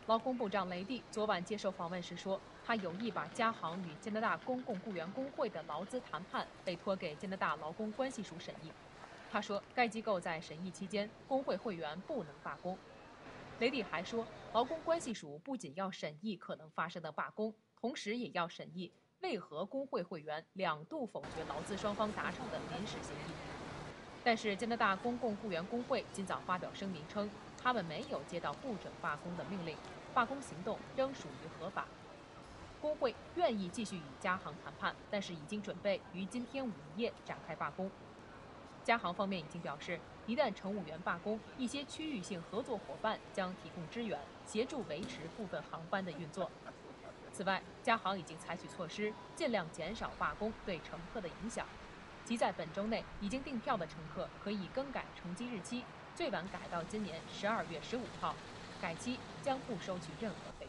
劳工部长雷帝昨晚接受访问时说，他有意把加航与加拿大公共雇员工会的劳资谈判委托给加拿大劳工关系署审议。他说，该机构在审议期间，工会会员不能罢工。雷帝还说，劳工关系署不仅要审议可能发生的罢工，同时也要审议为何工会会员2度否决劳资双方达成的临时协议。但是加拿大公共雇员工会今早发表声明称，他们没有接到不准罢工的命令，罢工行动仍属于合法。工会愿意继续与加航谈判，但是已经准备于今天午夜展开罢工。加航方面已经表示，一旦乘务员罢工，一些区域性合作伙伴将提供支援，协助维持部分航班的运作。此外，加航已经采取措施，尽量减少罢工对乘客的影响。即在本周内已经订票的乘客可以更改乘机日期，最晚改到今年12月15号，改期将不收取任何